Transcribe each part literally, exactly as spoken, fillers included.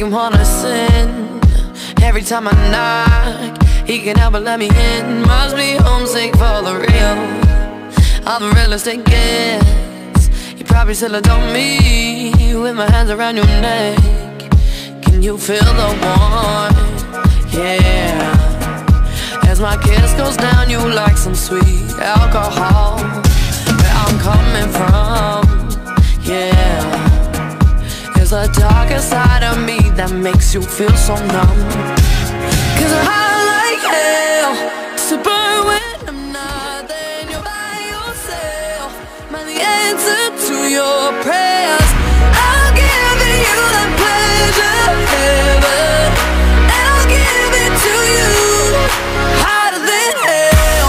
him wanna sin. Every time I knock, he can't help but let me in. Must be homesick for the real. All the real estate gets. You probably still adore me with my hands around your neck. Can you feel the warmth? Yeah. As my kiss goes down, you like some sweet alcohol. Where I'm coming from, yeah. There's a darker side of me that makes you feel so numb. Cause I like hell to burn when I'm not there. You're by yourself, am the answer to your prayers? I'll give you the pleasure of heaven, and I'll give it to you hotter than hell.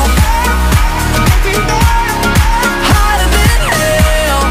Hotter than hell.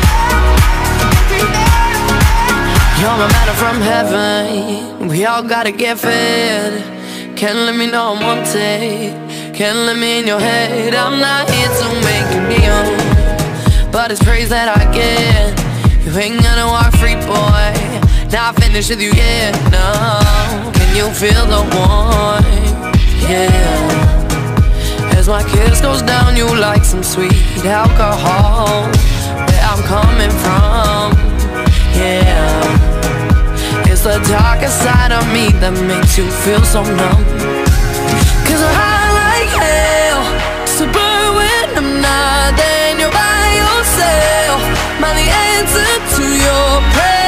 You're my matter from heaven. We all gotta get fed. Can't let me know I'm wanted. Can't let me in your head. I'm not here to make you kneel, but it's praise that I get. You ain't gonna walk free, boy. Not finished with you yet, no. Can you feel the warmth? Yeah. As my kiss goes down, you like some sweet alcohol. Where I'm coming from, yeah. It's the darker side of me that makes you feel so numb. Cause I like hell to burn when I'm not there. You're by yourself, am I the answer to your prayer?